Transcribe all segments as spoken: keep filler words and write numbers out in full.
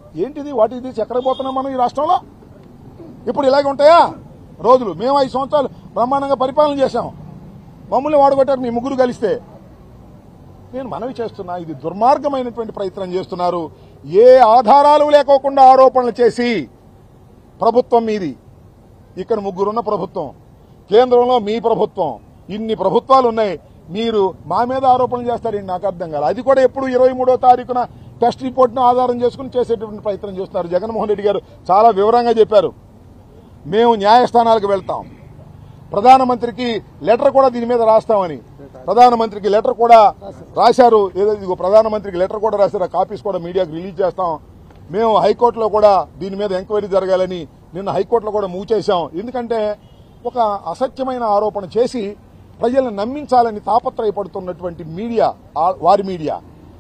ఏంటిది what is this? ఎక్కడికి పోతున్నాం మనం ఈ రాష్ట్రంలో? ఇప్పుడు ఇలాగే ఉంటాయా రోజులు? మేము ఐదు సంవత్సరాలు బ్రహ్మాండంగా పరిపాలన చేశాం, మమ్మల్ని వాడగొట్టారు మీ ముగ్గురు కలిస్తే. నేను మనవి చేస్తున్నా, ఇది దుర్మార్గమైనటువంటి ప్రయత్నం చేస్తున్నారు. ఏ ఆధారాలు లేకోకుండా ఆరోపణలు చేసి ప్రభుత్వం మీది, ఇక్కడ ముగ్గురున్న ప్రభుత్వం, కేంద్రంలో మీ ప్రభుత్వం, ఇన్ని ప్రభుత్వాలు ఉన్నాయి, మీరు మా మీద ఆరోపణలు చేస్తారని నాకు అర్థం కాదు. అది కూడా ఎప్పుడు ఇరవై మూడో తారీఖున టెస్ట్ రిపోర్ట్ను ఆధారం చేసుకుని చేసేటువంటి ప్రయత్నం చేస్తున్నారు. జగన్మోహన్ రెడ్డి గారు చాలా వివరంగా చెప్పారు, మేము న్యాయస్థానాలకు వెళ్తాం, ప్రధానమంత్రికి లెటర్ కూడా దీని మీద రాస్తామని. ప్రధానమంత్రికి లెటర్ కూడా రాశారు, ఏదో ఇదిగో ప్రధానమంత్రికి లెటర్ కూడా రాశారు, ఆ కాపీస్ కూడా మీడియాకు రిలీజ్ చేస్తాం. మేము హైకోర్టులో కూడా దీని మీద ఎంక్వైరీ జరగాలని నిన్న హైకోర్టులో కూడా మూవ్ చేశాం. ఎందుకంటే ఒక అసత్యమైన ఆరోపణ చేసి ప్రజలను నమ్మించాలని తాపత్రయపడుతున్నటువంటి మీడియా, వారి మీడియా,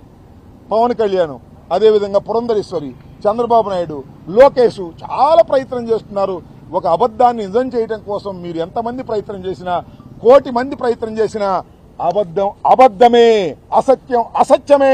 పవన్ కళ్యాణ్, అదేవిధంగా పురంధరేశ్వరి, చంద్రబాబు నాయుడు, లోకేష్ చాలా ప్రయత్నం చేస్తున్నారు. ఒక అబద్దాన్ని నిజం చేయడం కోసం మీరు ఎంతమంది ప్రయత్నం చేసినా, కోటి మంది ప్రయత్నం చేసినా అబద్దం అబద్దమే, అసత్యం అసత్యమే.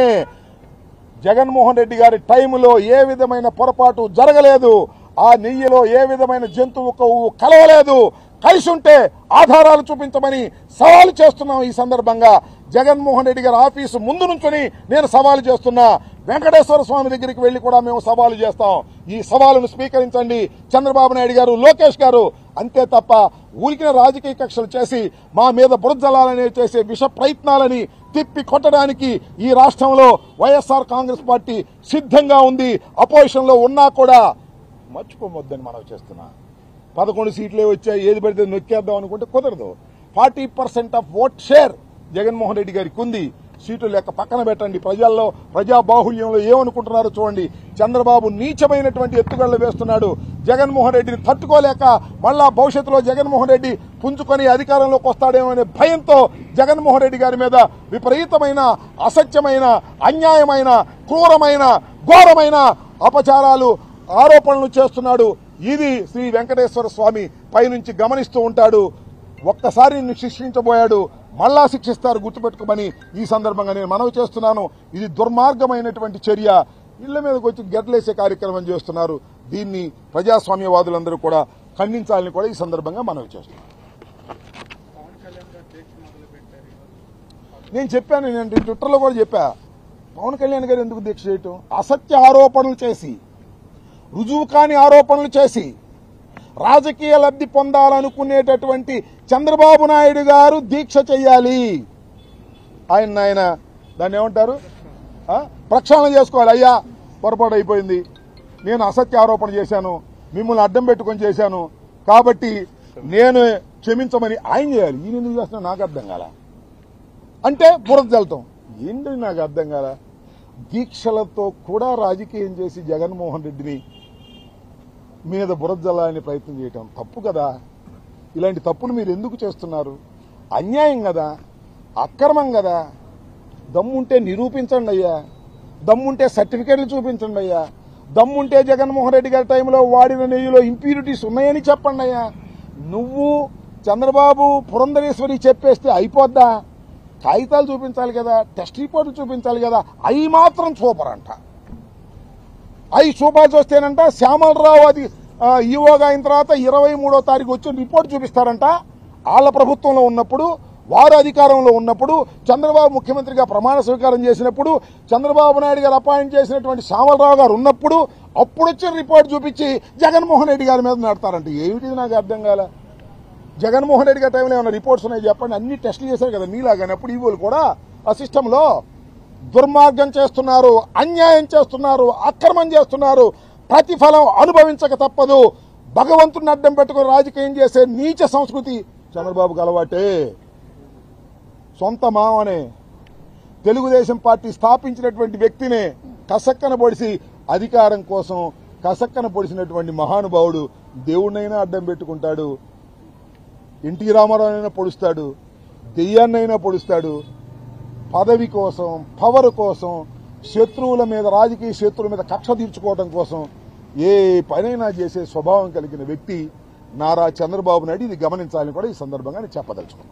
జగన్మోహన్ రెడ్డి గారి టైంలో ఏ విధమైన పొరపాటు జరగలేదు, ఆ నెయ్యిలో ఏ విధమైన జంతువు కొవ్వు కలవలేదు. కలిసి ఉంటే ఆధారాలు చూపించమని సవాలు చేస్తున్నాం. ఈ సందర్భంగా జగన్మోహన్ రెడ్డి గారి ఆఫీసు ముందు నుంచుని నేను సవాలు చేస్తున్నా. వెంకటేశ్వర స్వామి దగ్గరికి వెళ్లి కూడా మేము సవాలు చేస్తాం. ఈ సవాలును స్వీకరించండి చంద్రబాబు నాయుడు గారు, లోకేష్ గారు. అంతే తప్ప ఊరికిన రాజకీయ కక్షలు చేసి మా మీద బురదజల్లాలని చేసే విష ప్రయత్నాలని తిప్పి కొట్టడానికి ఈ రాష్ట్రంలో వైఎస్ఆర్ కాంగ్రెస్ పార్టీ సిద్ధంగా ఉంది. అపోజిషన్ లో ఉన్నా కూడా మర్చిపోవద్దని మనం చేస్తున్నా. పదకొండు సీట్లే వచ్చాయి, ఏది పడితే నొక్కేద్దాం అనుకుంటే కుదరదు. Forty percent of vote share Jaganmohan Reddy గారికి ఉంది. సీటు లెక్క పక్కన పెట్టండి. ప్రజల్లో ప్రజా బాహుళ్యంలో ఏమనుకుంటున్నారో చూడండి. చంద్రబాబు నీచమైనటువంటి ఎత్తుగడలు వేస్తున్నాడు. జగన్మోహన్ రెడ్డిని తట్టుకోలేక మళ్ళా భవిష్యత్తులో జగన్మోహన్ రెడ్డి పుంజుకొని అధికారంలోకి వస్తాడేమో అనే భయంతో జగన్మోహన్ రెడ్డి గారి మీద విపరీతమైన, అసత్యమైన, అన్యాయమైన, క్రూరమైన, ఘోరమైన అపచారాలు, ఆరోపణలు చేస్తున్నాడు. ఇది శ్రీ వెంకటేశ్వర స్వామి పైనుంచి గమనిస్తూ ఉంటాడు. ఒక్కసారి నిన్ను శిక్షించబోయాడు, మళ్ళా శిక్షిస్తారు, గుర్తుపెట్టుకోమని ఈ సందర్భంగా నేను మనవి చేస్తున్నాను. ఇది దుర్మార్గమైనటువంటి చర్య. ఇళ్ల మీదకి వచ్చి గెడ్లేసే కార్యక్రమం చేస్తున్నారు. దీన్ని ప్రజాస్వామ్యవాదులందరూ కూడా ఖండించాలని కూడా ఈ సందర్భంగా మనవి చేస్తున్నాను. నేను చెప్పాను, నేను ట్విట్టర్లో కూడా చెప్పా, పవన్ కళ్యాణ్ గారు ఎందుకు దీక్ష చేయటం? అసత్య ఆరోపణలు చేసి, రుజువు కాని ఆరోపణలు చేసి రాజకీయ లబ్ధి పొందాలనుకునేటటువంటి చంద్రబాబు నాయుడు గారు దీక్ష చెయ్యాలి. ఆయన ఆయన దాన్ని ఏమంటారు, ప్రక్షాళన చేసుకోవాలి. అయ్యా పొరపాటు అయిపోయింది, నేను అసత్య ఆరోపణ చేశాను, మిమ్మల్ని అడ్డం పెట్టుకొని చేశాను, కాబట్టి నేను క్షమించమని ఆయన చేయాలి. ఈయన ఎందుకు చేస్తున్నా నాకు అర్థం కాల. అంటే బురద జల్తాం ఏంటి నాకు అర్థం కాల. దీక్షలతో కూడా రాజకీయం చేసి జగన్మోహన్ రెడ్డిని మీద బురద జల్లాలని ప్రయత్నం చేయటం తప్పు కదా. ఇలాంటి తప్పులు మీరు ఎందుకు చేస్తున్నారు? అన్యాయం కదా, అక్రమం కదా. దమ్ముంటే నిరూపించండి అయ్యా, దమ్ముంటే సర్టిఫికేట్లు చూపించండి అయ్యా, దమ్ముంటే జగన్మోహన్ రెడ్డి గారి టైంలో వాడిన నెయ్యిలో ఇంప్యూరిటీస్ ఉన్నాయని చెప్పండి అయ్యా. నువ్వు చంద్రబాబు, పురంధరేశ్వరి చెప్పేస్తే అయిపోద్దా? కాగితాలు చూపించాలి కదా, టెస్ట్ రిపోర్టులు చూపించాలి కదా. అవి మాత్రం సూపర్ అంట. అవి చూపాల్సి వస్తేనంట శ్యామలరావు అది ఈవోగా అయిన తర్వాత ఇరవై మూడో తారీఖు వచ్చి రిపోర్ట్ చూపిస్తారంట. వాళ్ళ ప్రభుత్వంలో ఉన్నప్పుడు, వారు అధికారంలో ఉన్నప్పుడు, చంద్రబాబు ముఖ్యమంత్రిగా ప్రమాణ స్వీకారం చేసినప్పుడు, చంద్రబాబు నాయుడు గారు అపాయింట్ చేసినటువంటి శ్యామలరావు గారు ఉన్నప్పుడు అప్పుడు వచ్చిన రిపోర్ట్ చూపించి జగన్మోహన్ రెడ్డి గారి మీద నడతారంట. ఏమిటి నాకు అర్థం కాల. జగన్మోహన్ రెడ్డి గారి టైంలో ఏమైనా రిపోర్ట్స్ ఉన్నాయి చెప్పండి. అన్ని టెస్టులు చేశారు కదా మీలాగానే. అప్పుడు ఈవోలు కూడా ఆ సిస్టంలో దుర్మార్గం చేస్తున్నారు, అన్యాయం చేస్తున్నారు, అక్రమం చేస్తున్నారు. ప్రతిఫలం అనుభవించక తప్పదు. భగవంతుడిని అడ్డం పెట్టుకుని రాజకీయం చేసే నీచ సంస్కృతి చంద్రబాబుకు అలవాటే. సొంత మామనే, తెలుగుదేశం పార్టీ స్థాపించినటువంటి వ్యక్తినే కసక్కన పొడిసి అధికారం కోసం కసక్కన పొడిసినటువంటి మహానుభావుడు దేవుడినైనా అడ్డం పెట్టుకుంటాడు, ఎన్టీ రామారావునైనా పొడుస్తాడు, దెయ్యాన్నైనా పొడుస్తాడు. పదవి కోసం, పవర్ కోసం, శత్రువుల మీద, రాజకీయ శత్రువుల మీద కక్ష తీర్చుకోవడం కోసం ఏ పనైనా చేసే స్వభావం కలిగిన వ్యక్తి నారా చంద్రబాబు నాయుడు. ఇది గమనించాలని కూడా ఈ సందర్భంగా నేను చెప్పదలుచుకున్నాను.